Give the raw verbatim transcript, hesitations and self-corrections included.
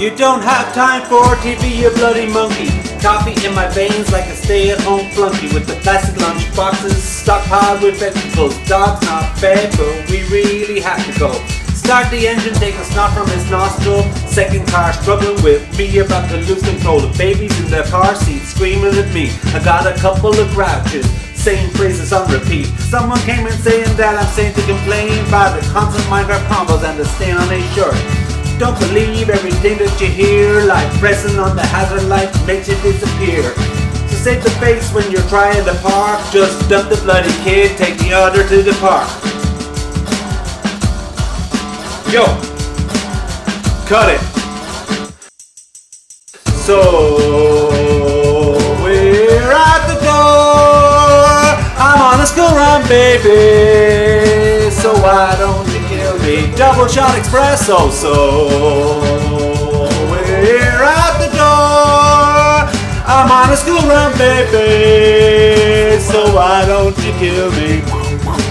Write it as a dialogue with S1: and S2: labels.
S1: You don't have time for T V, you bloody monkey. Coffee in my veins like a stay-at-home flunky, with the plastic lunch boxes stockpiled with vegetables. Dog's not fed, but we really have to go. Start the engine, take the snot from his nostril. Second car struggling with me, about to lose control. The babies in their car seats screaming at me. I got a couple of grouches, saying phrases on repeat. Someone came in saying that I'm saying to complain about the constant Minecraft combos and the stain on a shirt. Don't believe everything that you hear, like pressing on the hazard light makes it disappear. So save the face when you're trying to park. Just dump the bloody kid, take the other to the park. Yo, cut it. So we're at the door. I'm on a school run, baby. So why don't you kill me? Double shot espresso. So we're at the door. I'm on a school run, baby. So why don't you kill me?